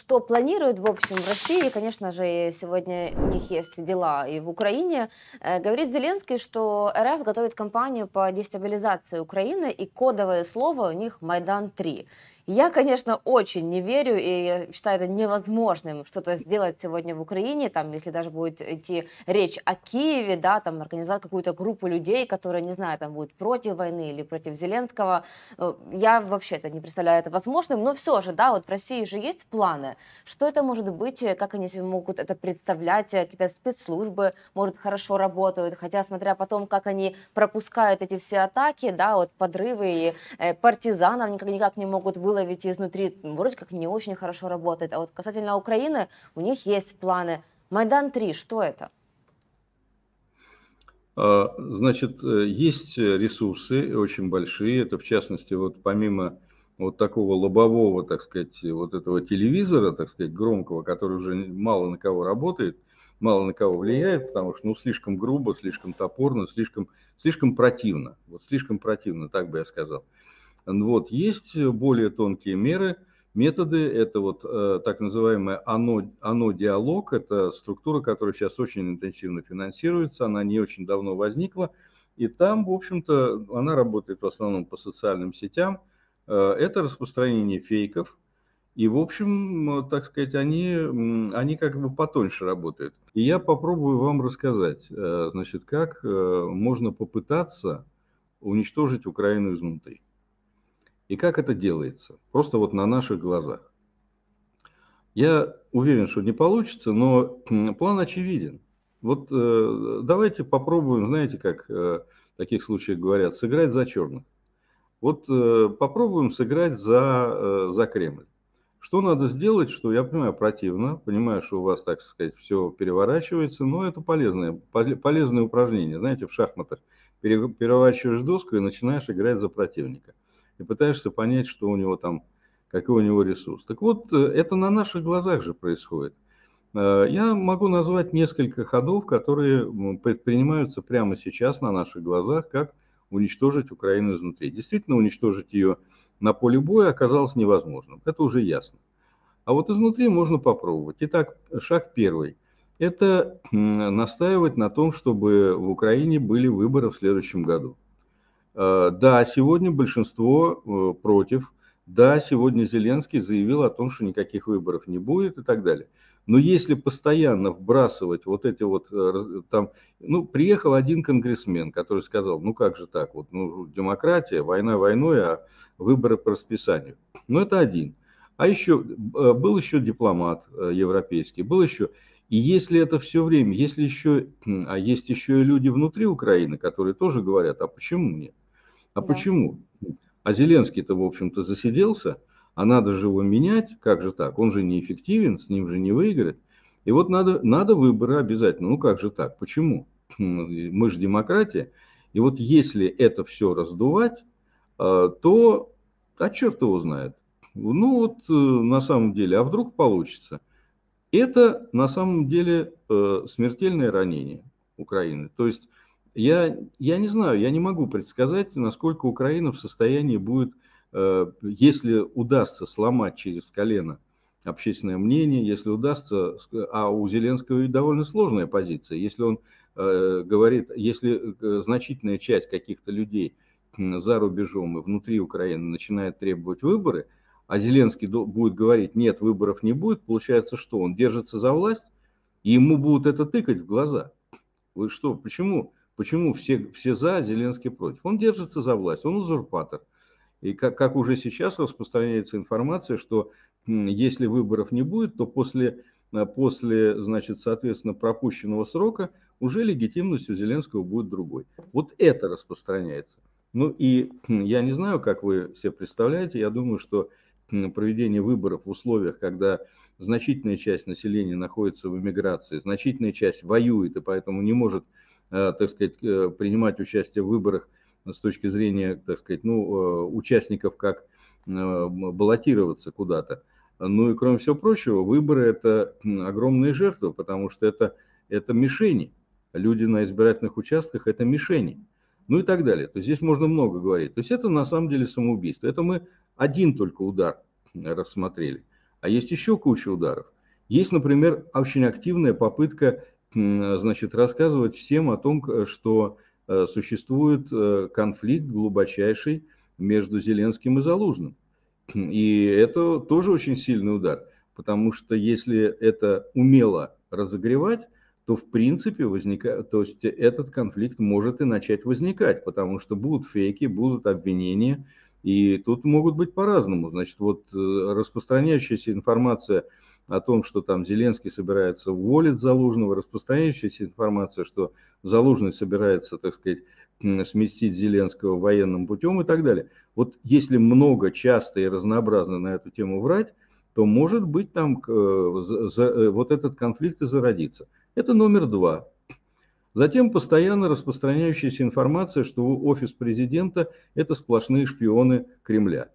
что планирует, в общем, в России, конечно же, сегодня у них есть дела и в Украине. Говорит Зеленский, что РФ готовит кампанию по дестабилизации Украины, и кодовое слово у них «Майдан-3». Я, конечно, очень не верю, и я считаю это невозможным что-то сделать сегодня в Украине, там, если даже будет идти речь о Киеве, да, там, организовать какую-то группу людей, которые, не знаю, там, будут против войны или против Зеленского. Я вообще это не представляю это возможным, но все же, да, вот в России же есть планы. Что это может быть, как они себе могут это представлять, какие-то спецслужбы, может, хорошо работают, хотя, смотря потом, как они пропускают эти все атаки, да, вот подрывы и партизанов никак не могут выловить изнутри, вроде как не очень хорошо работает. А вот касательно Украины, у них есть планы. Майдан-3, что это? Значит, есть ресурсы очень большие. Это, в частности, вот помимо вот такого лобового, так сказать, вот этого телевизора, так сказать, громкого, который уже мало на кого работает, мало на кого влияет, потому что, ну, слишком грубо, слишком топорно, слишком противно. Вот слишком противно, так бы я сказал. Вот, есть более тонкие методы. Это вот так называемый ОНО-диалог. Это структура, которая сейчас очень интенсивно финансируется. Она не очень давно возникла. И там, в общем-то, она работает в основном по социальным сетям. Это распространение фейков. И, в общем, так сказать, они как бы потоньше работают. И я попробую вам рассказать, значит, как можно попытаться уничтожить Украину изнутри. И как это делается? Просто вот на наших глазах. Я уверен, что не получится, но план очевиден. Вот давайте попробуем, знаете, как в таких случаях говорят, сыграть за черных. Вот попробуем сыграть за Кремль. Что надо сделать, что, я понимаю, противно, понимаю, что у вас, так сказать, все переворачивается, но это полезное упражнение. Знаете, в шахматах переворачиваешь доску и начинаешь играть за противника. И пытаешься понять, что у него там, какой у него ресурс. Так вот, это на наших глазах же происходит. Я могу назвать несколько ходов, которые предпринимаются прямо сейчас на наших глазах, как уничтожить Украину изнутри. Действительно, уничтожить ее на поле боя оказалось невозможным. Это уже ясно. А вот изнутри можно попробовать. Итак, шаг первый. Это настаивать на том, чтобы в Украине были выборы в следующем году. Да, сегодня большинство против. Да, сегодня Зеленский заявил о том, что никаких выборов не будет и так далее. Но если постоянно вбрасывать вот эти вот там, ну, приехал один конгрессмен, который сказал, ну как же так, вот, ну, демократия, война войной, а выборы по расписанию. Ну, это один. А еще был еще дипломат европейский, был еще. И если это все время, если еще, а есть еще и люди внутри Украины, которые тоже говорят, а почему нет? А Да. почему? А Зеленский-то, в общем-то, засиделся, а надо же его менять, как же так? Он же неэффективен, с ним же не выиграть. И вот надо выборы обязательно. Ну как же так? Почему? Мы же демократия. И вот если это все раздувать, то, а черт его знает. Ну вот на самом деле, а вдруг получится? Это на самом деле смертельное ранение Украины. То есть я не знаю, я не могу предсказать, насколько Украина в состоянии будет, если удастся сломать через колено общественное мнение, если удастся, а у Зеленского ведь довольно сложная позиция, если он говорит, если значительная часть каких-то людей за рубежом и внутри Украины начинает требовать выборы, а Зеленский будет говорить, нет, выборов не будет, получается, что он держится за власть, и ему будут это тыкать в глаза. Вы что, почему все за, а Зеленский против? Он держится за власть, он узурпатор. И как уже сейчас распространяется информация, что если выборов не будет, то после, значит, соответственно, пропущенного срока уже легитимность у Зеленского будет другой. Вот это распространяется. Ну и я не знаю, как вы себе представляете, я думаю, что проведение выборов в условиях, когда значительная часть населения находится в эмиграции, значительная часть воюет и поэтому не может, так сказать, принимать участие в выборах с точки зрения, так сказать, ну, участников, как баллотироваться куда-то. Ну и кроме всего прочего, выборы это огромные жертвы, потому что это мишени. Люди на избирательных участках это мишени. Ну и так далее. То есть здесь можно много говорить. То есть это на самом деле самоубийство. Это мы один только удар рассмотрели. А есть еще куча ударов. Есть, например, очень активная попытка, значит, рассказывать всем о том, что существует конфликт глубочайший между Зеленским и Залужным. И это тоже очень сильный удар, потому что если это умело разогревать, то в принципе возникает, то есть этот конфликт может и начать возникать, потому что будут фейки, будут обвинения, и тут могут быть по-разному. Значит, вот распространяющаяся информация о том, что там Зеленский собирается уволить Залужного, распространяющаяся информация, что Залужный собирается, так сказать, сместить Зеленского военным путем и так далее. Вот если много, часто и разнообразно на эту тему врать, то может быть там вот этот конфликт и зародится. Это номер два. Затем постоянно распространяющаяся информация, что офис президента – это сплошные шпионы Кремля.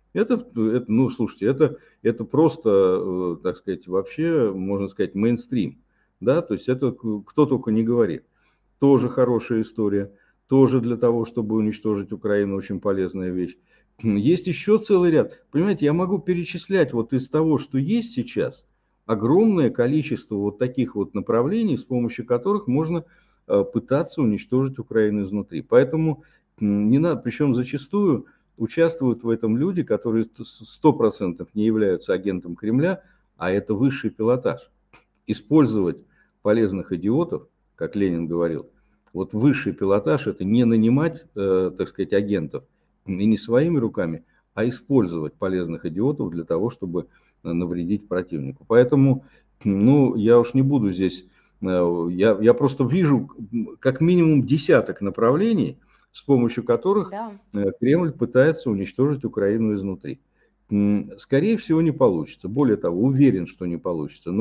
Ну, слушайте, это просто, так сказать, вообще, можно сказать, мейнстрим. Да? То есть это кто только не говорит. Тоже хорошая история. Тоже для того, чтобы уничтожить Украину, очень полезная вещь. Есть еще целый ряд. Понимаете, я могу перечислять вот из того, что есть сейчас, огромное количество вот таких вот направлений, с помощью которых можно пытаться уничтожить Украину изнутри. Поэтому не надо, причем зачастую участвуют в этом люди, которые 100% не являются агентом Кремля, а это высший пилотаж. Использовать полезных идиотов, как Ленин говорил, вот высший пилотаж – это не нанимать, так сказать, агентов и не своими руками, а использовать полезных идиотов для того, чтобы навредить противнику. Поэтому, ну, я уж не буду здесь, я просто вижу как минимум десяток направлений, с помощью которых Да. Кремль пытается уничтожить Украину изнутри. Скорее всего, не получится. Более того, уверен, что не получится.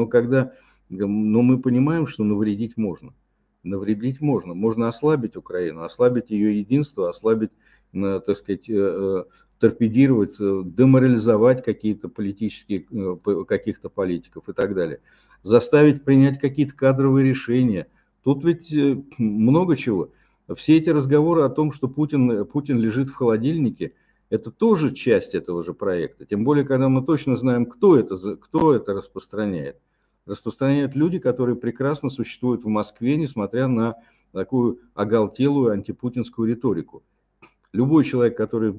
Но мы понимаем, что навредить можно. Навредить можно. Можно ослабить Украину, ослабить ее единство, ослабить, так сказать, торпедировать, деморализовать какие-то политические, каких-то политиков и так далее. Заставить принять какие-то кадровые решения. Тут ведь много чего. Все эти разговоры о том, что Путин лежит в холодильнике, это тоже часть этого же проекта. Тем более, когда мы точно знаем, кто это распространяет. Распространяют люди, которые прекрасно существуют в Москве, несмотря на такую оголтелую антипутинскую риторику. Любой человек, который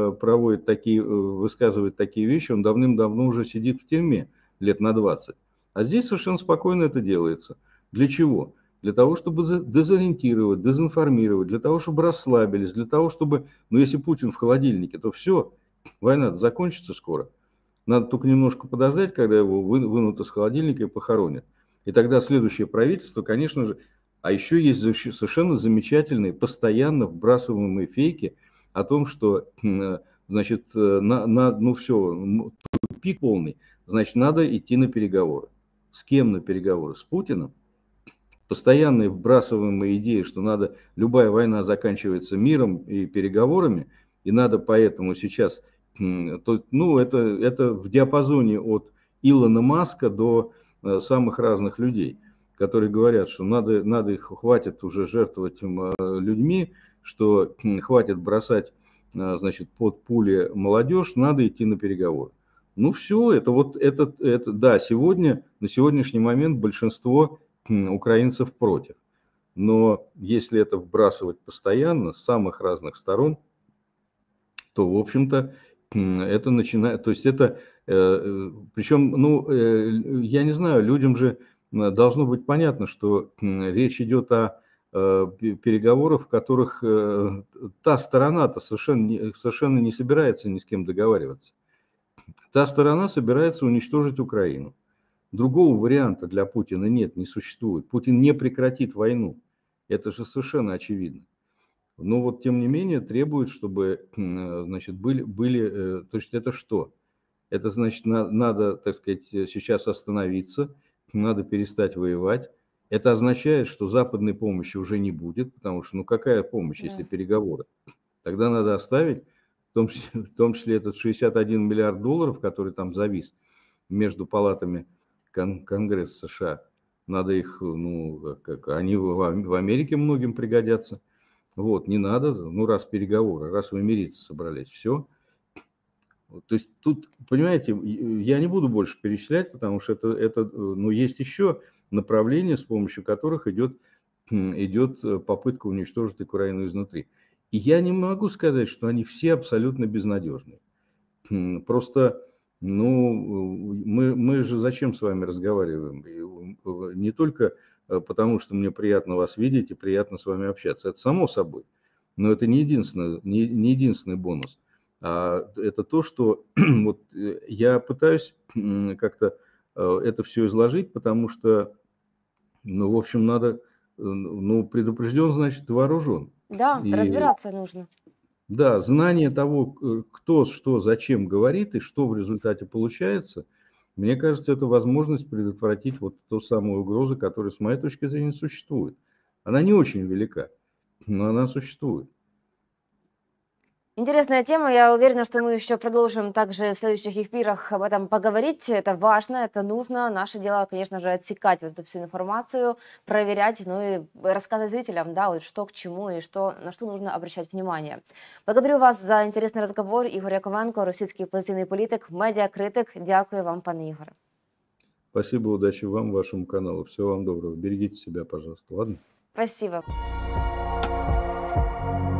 высказывает такие вещи, он давным-давно уже сидит в тюрьме лет на 20. А здесь совершенно спокойно это делается. Для чего? Для того, чтобы дезориентировать, дезинформировать, для того, чтобы расслабились, для того, чтобы, ну если Путин в холодильнике, то все, война закончится скоро. Надо только немножко подождать, когда его вынут из холодильника и похоронят. И тогда следующее правительство, конечно же, а еще есть совершенно замечательные, постоянно вбрасываемые фейки о том, что, значит, ну все, тупик полный, значит, надо идти на переговоры. С кем на переговоры? С Путиным? Постоянные вбрасываемые идеи, что любая война заканчивается миром и переговорами, и надо поэтому сейчас, ну, это в диапазоне от Илона Маска до самых разных людей, которые говорят, что надо их, хватит уже жертвовать людьми, что хватит бросать, значит, под пули молодежь, надо идти на переговоры. Ну все, да, на сегодняшний момент большинство украинцев против. Но если это вбрасывать постоянно с самых разных сторон, то, в общем-то, это начинает, то есть это, причем, ну, я не знаю, людям же должно быть понятно, что речь идет о переговорах, в которых та сторона-то совершенно не собирается ни с кем договариваться. Та сторона собирается уничтожить Украину. Другого варианта для Путина нет, не существует. Путин не прекратит войну. Это же совершенно очевидно. Но вот тем не менее требует, чтобы, значит, то есть это что? Это значит, надо, так сказать, сейчас остановиться, надо перестать воевать. Это означает, что западной помощи уже не будет, потому что, ну какая помощь, если Да. переговоры? Тогда надо оставить, в том числе этот 61 миллиард долларов, который там завис между палатами Конгресса США. Надо их, ну, они в Америке многим пригодятся. Вот, не надо, ну, раз переговоры, раз вы мириться собрались, все. Вот, то есть тут, понимаете, я не буду больше перечислять, потому что ну, есть еще направления, с помощью которых идет попытка уничтожить Украину изнутри. И я не могу сказать, что они все абсолютно безнадежны. Просто, ну, мы же зачем с вами разговариваем? Не только потому, что мне приятно вас видеть и приятно с вами общаться. Это само собой. Но это не единственный бонус. А это то, что вот я пытаюсь как-то это все изложить, потому что, ну, в общем, надо, ну, предупрежден, значит, вооружен. Да, И разбираться нужно. да, знание того, кто что зачем говорит и что в результате получается, мне кажется, это возможность предотвратить вот ту самую угрозу, которая, с моей точки зрения, существует. Она не очень велика, но она существует. Интересная тема. Я уверена, что мы еще продолжим также в следующих эфирах об этом поговорить. Это важно, это нужно. Наше дело, конечно же, отсекать вот эту всю информацию, проверять, ну и рассказывать зрителям, да, вот что к чему и что, на что нужно обращать внимание. Благодарю вас за интересный разговор. Ігор Яковенко, російський опозиційний політик, медіакритик. Дякую вам, пане Ігоре. Спасибо, удачи вам, вашему каналу. Всего вам доброго. Берегите себя, пожалуйста, ладно? Спасибо.